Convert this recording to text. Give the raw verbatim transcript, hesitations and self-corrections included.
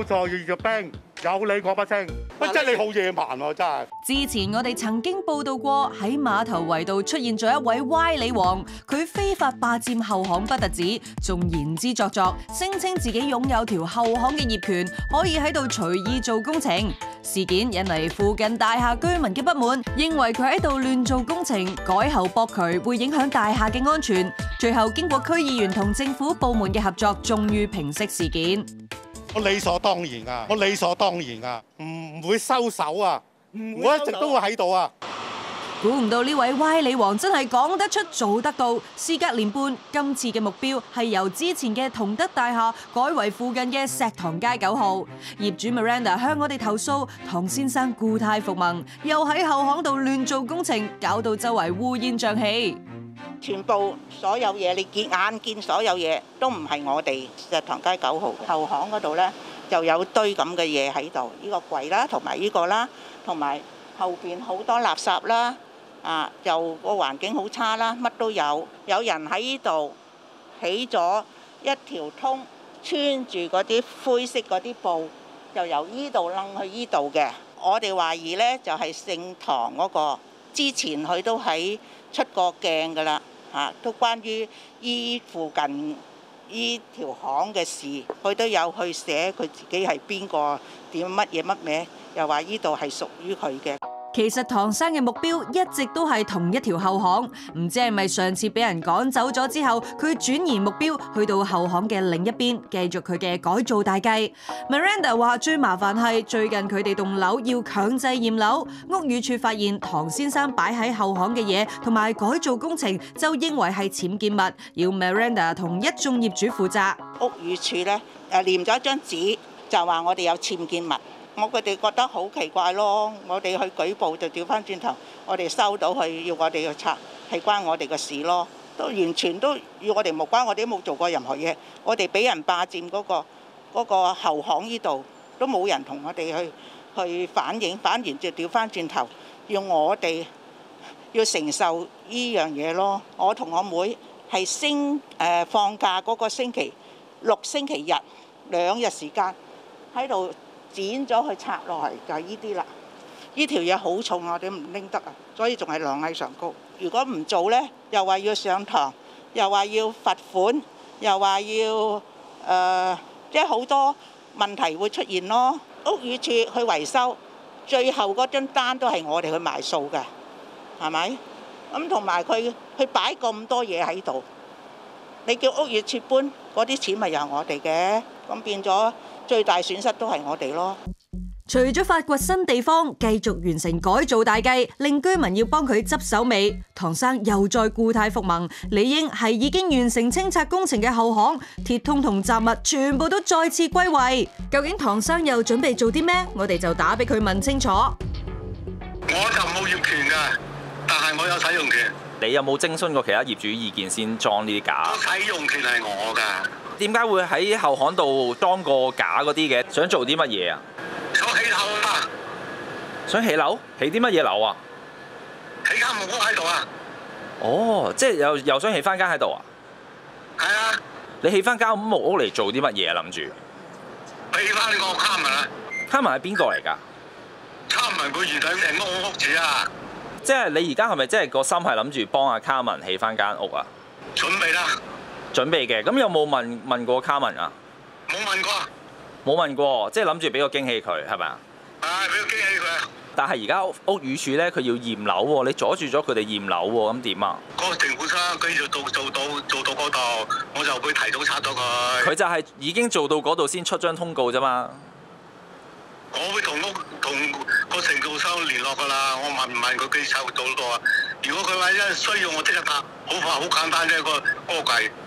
在熱嘅兵有理講不清，乜真係你好野蠻喎！真係。 之前我哋曾經報道過喺碼頭圍道出現咗一位歪理王，佢非法霸佔後巷不特止，仲言之鑿鑿，聲稱自己擁有條後巷嘅業權，可以喺度隨意做工程。事件引嚟附近大廈居民嘅不滿，認為佢喺度亂做工程，改後駁渠會影響大廈嘅安全。最後經過區議員同政府部門嘅合作，終於平息事件。 我理所當然啊！我理所當然啊！唔唔會收手啊！我一直都會喺度啊！ 估唔到呢位歪理王真係講得出做得到。事隔年半，今次嘅目標係由之前嘅同德大廈改為附近嘅石塘街九號。業主 Miranda 向我哋投訴，唐先生故態復萌，又喺後巷度亂做工程，搞到周圍烏煙瘴氣。 全部所有嘢，你見眼見所有嘢都唔係我哋石塘街九號後巷嗰度呢，就有堆咁嘅嘢喺度，呢個櫃啦，同埋呢個啦，同埋後邊好多垃圾啦，啊，又個環境好差啦，乜都有。有人喺呢度起咗一條通，穿住嗰啲灰色嗰啲布，就由呢度掕去呢度嘅。我哋懷疑呢，就係聖堂嗰個，之前佢都喺出過鏡㗎啦。嚇，都關於依附近依條巷嘅事，佢都有去寫佢自己係邊個點乜嘢乜嘢，又話依度係屬於佢嘅。 其實唐生嘅目標一直都係同一條後巷，唔知係咪上次俾人趕走咗之後，佢轉移目標去到後巷嘅另一邊，繼續佢嘅改造大計。Miranda 話最麻煩係最近佢哋棟樓要強制驗樓，屋宇署發現唐先生擺喺後巷嘅嘢同埋改造工程，就認為係僭建物，要 Miranda 同一眾業主負責。 屋宇署咧誒黏咗一張紙，就話我哋有僭建物。我佢哋覺得好奇怪咯，我哋去舉報就調翻轉頭，我哋收到去要我哋去拆，係關我哋嘅事咯，都完全都與我哋無關，我哋都冇做過任何嘢，我哋俾人霸佔嗰個嗰個後巷呢度，都冇人同我哋去去反映，反而就調翻轉頭，要我哋要承受呢樣嘢咯。我同我妹係星誒放假嗰個星期六星期日兩日時間喺度。剪咗去拆落嚟就係呢啲啦，呢條嘢好重啊，我哋唔拎得啊，所以仲係晾喺上高。如果唔做呢，又話要上堂，又話要罰款，又話要誒，即係好多問題會出現咯。屋宇署去維修，最後嗰張單都係我哋去埋數嘅，係咪？咁同埋佢佢擺咁多嘢喺度，你叫屋宇署搬嗰啲錢咪由我哋嘅，咁變咗。最大損失都係我哋咯。 除咗發掘新地方，繼續完成改造大計，令居民要幫佢執手尾，唐生又再故態復萌，理應係已經完成清拆工程嘅後巷，鐵通同雜物全部都再次歸位。究竟唐生又準備做啲咩？我哋就打俾佢問清楚。 我就冇業權㗎，但係我有使用權。你有冇徵詢過其他業主意見先裝呢啲架？使用權係我㗎。點解會喺後巷度裝個架嗰啲嘅？想做啲乜嘢啊？想起樓啊！想起樓？起啲乜嘢樓啊？起間木屋喺度啊！哦，即係又又想起翻間喺度啊？係啊！你起翻間木屋嚟做啲乜嘢啊？諗住起翻呢個卡文啊！卡文係邊個嚟㗎？卡文佢原底成屋屋主啊！即係你而家係咪即係個心係諗住幫阿卡文起翻間屋啊？準備啦！準備嘅，咁有冇問問過卡文啊？冇問過，冇問過，即係諗住俾個驚喜佢，係咪啊？係，俾個驚喜佢。但係而家屋宇署咧，佢要驗樓喎，你阻住咗佢哋驗樓喎，咁點啊？嗰個政府商佢要做做到做到嗰度，我就會提早拆咗佢。佢就係已經做到嗰度先出張通告啫嘛。我會同屋同個承造商聯絡㗎啦，我問唔問佢幾時拆到到啊？如果佢話因需要我即刻拆，好快好簡單啫，個嗰個計。